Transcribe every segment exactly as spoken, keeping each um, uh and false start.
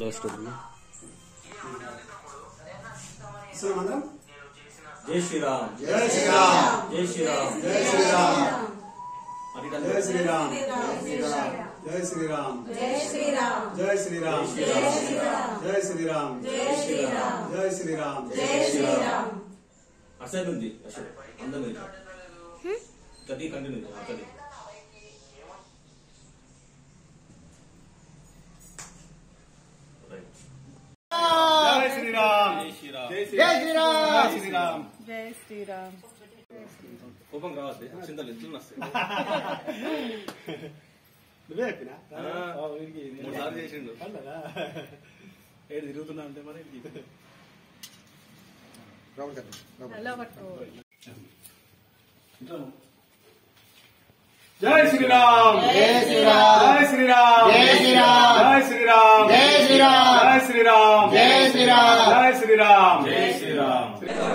जय श्री राम जय श्री राम जय श्री राम जय श्री राम जय श्री राम जय श्री राम जय श्री राम जय श्री राम जय श्री राम जय श्री राम जय श्री राम जय श्री राम అసలు ఉంది అసలు అందం ఇది కది కంటిన్యూ కది జై శ్రీ రామ్ జై శ్రీ రామ్ జై శ్రీ రామ్ జై శ్రీ రామ్ జై శ్రీ రామ్ కోపం రావద్దు చింతలు ఎత్తులు వస్తాయి నువ్వే చెప్పినా మూడు సార్లు చేసిండు ఏడు తిరుగుతున్నా అంటే మరి जय श्री राम जय श्री राम जय श्री राम जय श्री राम जय श्री राम जय श्री राम जय श्री राम जय श्री राम जय श्री राम जय श्री राम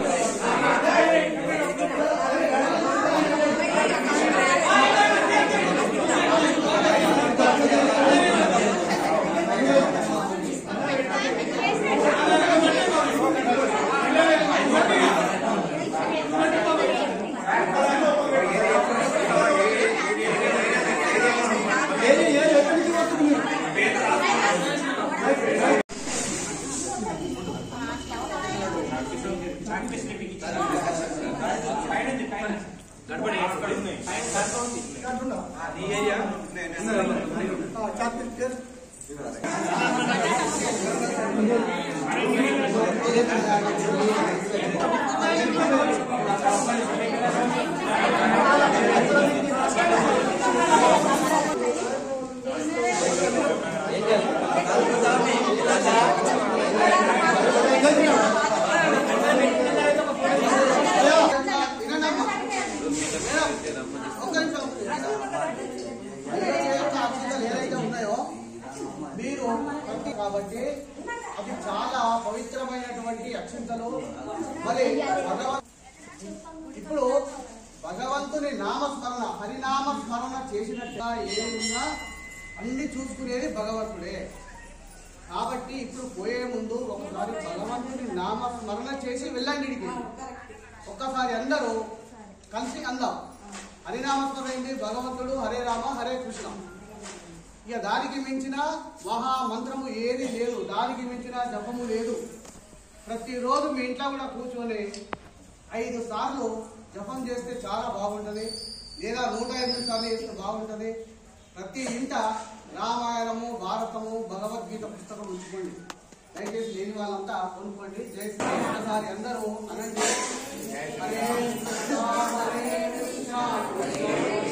కాబట్టి అది చాలా పవిత్రమైనటువంటి అక్షంతలు. మరి ఇప్పుడు భగవంతుని నామస్మరణ హరినామ స్మరణ చేసినట్టుగా ఏమున్నా అన్ని చూసుకునేది భగవంతుడే. కాబట్టి ఇప్పుడు పోయే ముందు ఒకసారి భగవంతుని నామస్మరణ చేసి వెళ్ళండి. ఒక్కసారి అందరూ కలిసి అందాం. హరినామస్మరణ ఏంటి? భగవంతుడు హరే రామ హరే కృష్ణ. ఇక దానికి మించిన మహామంత్రము ఏది లేదు, దానికి మించిన జపము లేదు. ప్రతిరోజు మీ ఇంట్లో కూడా కూర్చొని ఐదు సార్లు జపం చేస్తే చాలా బాగుంటుంది, లేదా నూట ఎనిమిది సార్లు చేస్తే బాగుంటుంది. ప్రతి ఇంట రామాయణము భారతము భగవద్గీత పుస్తకం ఉంచుకోండి. దయచేసి లేని వాళ్ళంతా కొనుక్కోండి. జై శ్రీ ఒకసారి అందరూ అనండి. హరే కృష్ణ హరే కృష్ణ